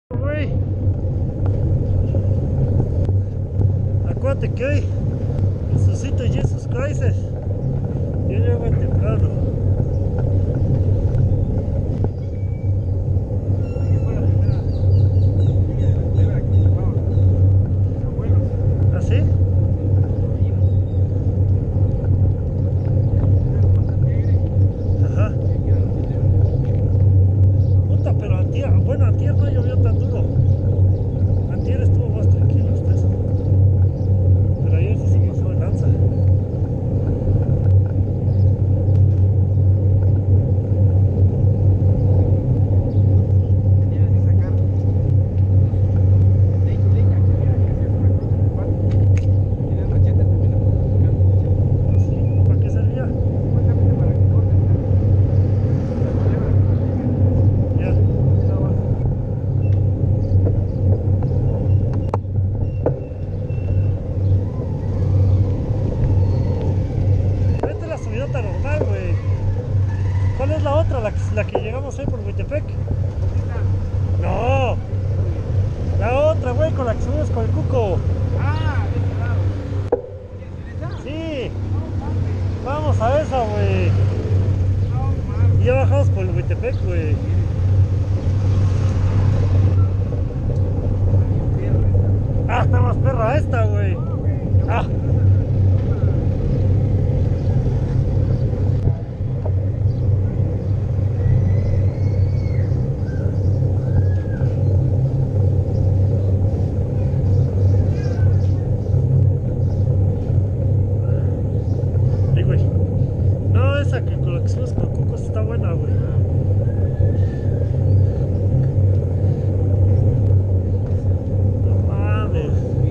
Güey, acuérdate que hoy resucito Jesus Christ. Yo llego temprano. ¿Ah, sí? Ajá. Puta, pero antier, bueno, antier no llovió tan duro. Antier estuvo más tranquilo hasta eso. Pero ayer sí se pasó de lanza. ¿Sí? ¿Para qué servía? Ya. Esta es la subidota normal, güey. ¿Cuál es la otra? La que llegamos ahí por Huitepec. No, la otra, güey, con la que subimos con el Cuco. Sí, vamos a esa, güey. Y ya bajamos por el Huitepec, güey. Ah, está más perra esta, güey. Ah. Sí, güey. No, esa que con la que subes con el Cuco está buena, güey. No mames.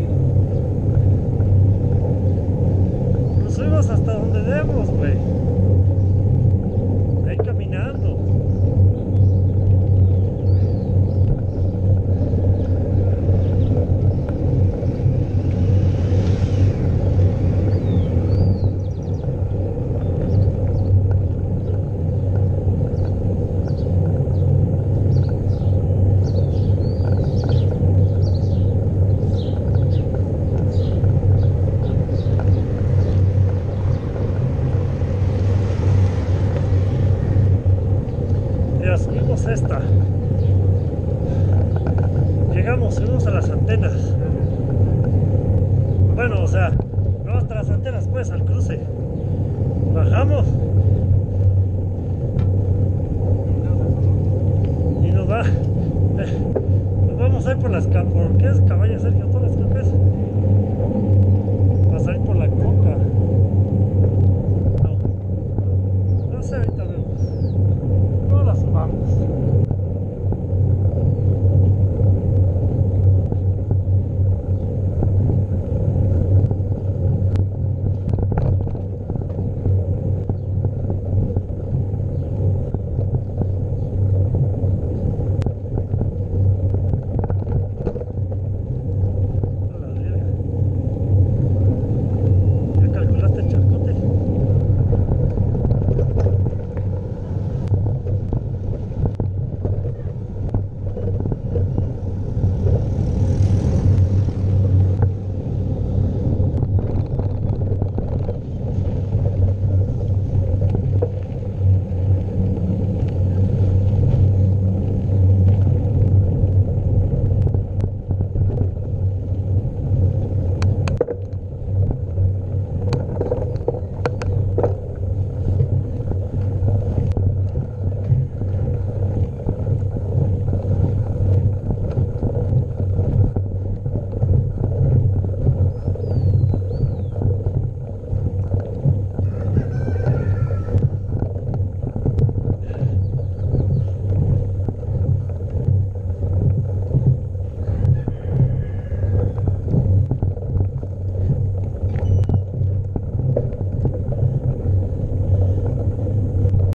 Nos subimos hasta donde debemos, güey. Ahí caminando. Ya subimos esta. Llegamos, subimos a las antenas. Bueno, o sea, no hasta las antenas, pues, al cruce. Bajamos. Y nos va. Nos vamos a ir por las ¿por qué es Cabañas Sergio Torres? Creo que es.